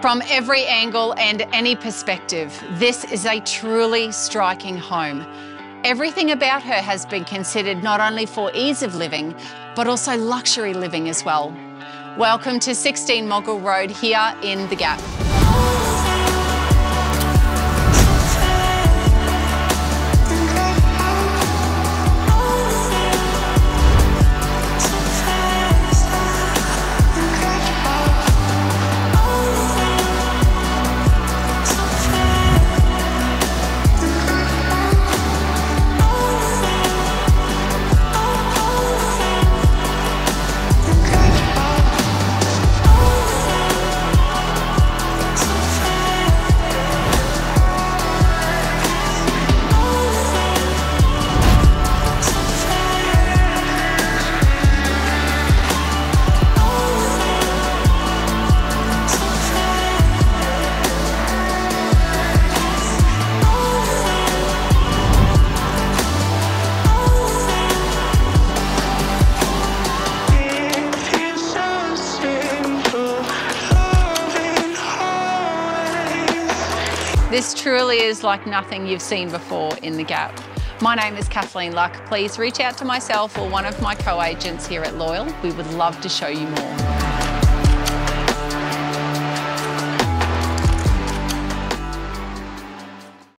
From every angle and any perspective, this is a truly striking home. Everything about her has been considered not only for ease of living, but also luxury living as well. Welcome to 16 Moggill Road here in The Gap. This truly is like nothing you've seen before in The Gap. My name is Kathleen Luck. Please reach out to myself or one of my co-agents here at Loyal. We would love to show you more.